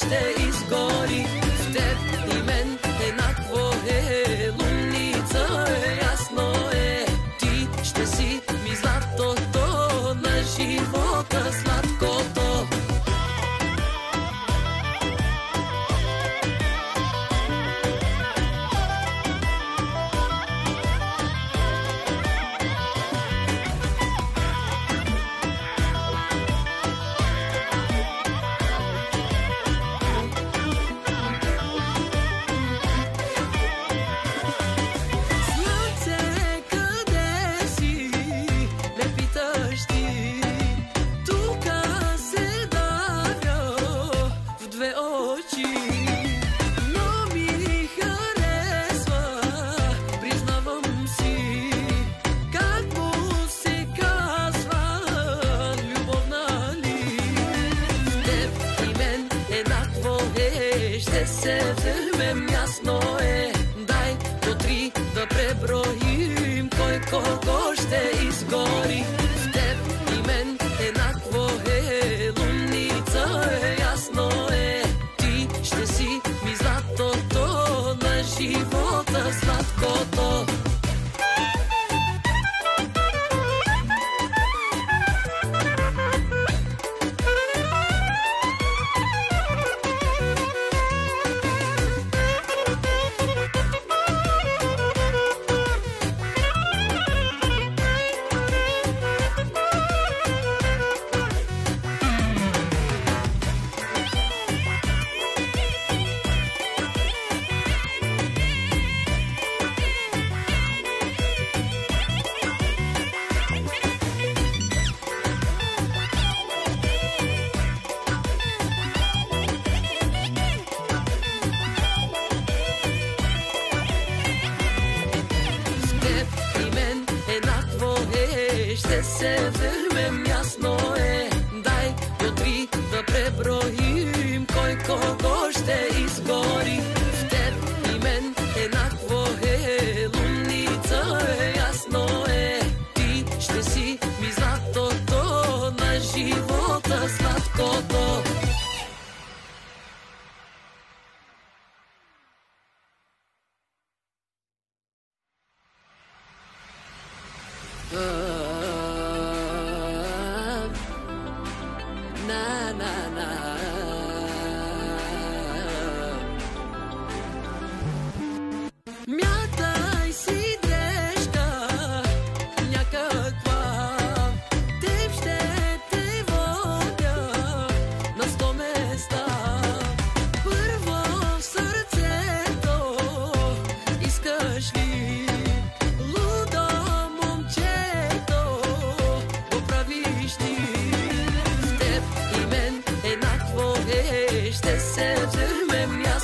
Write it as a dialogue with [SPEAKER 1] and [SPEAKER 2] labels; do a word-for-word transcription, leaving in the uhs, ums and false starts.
[SPEAKER 1] ще изгори. В теб и мен еднакво е, луница е, ясно е. Ти ще си ми златото на живота, сладкото. Ще се вземем, ясно е. Дай до три да преброим кой колко ще изгори. В теб и мен еднакво е, луница е, ясно е. Ти ще си ми златото на живота, сладкото. Ще се вземем, ясно е. Дай до три да преброим кой колко ще изгори. В теб и мен еднакво е, луница е, ясно е. Ти ще си ми златото на живота, сладкото. На, на, на. Мятай си дрежка някаква, теб ще те водя на сто места. Първо в сърцето искаш ли, лудо момчето, го правиш ли? Ще се вземем,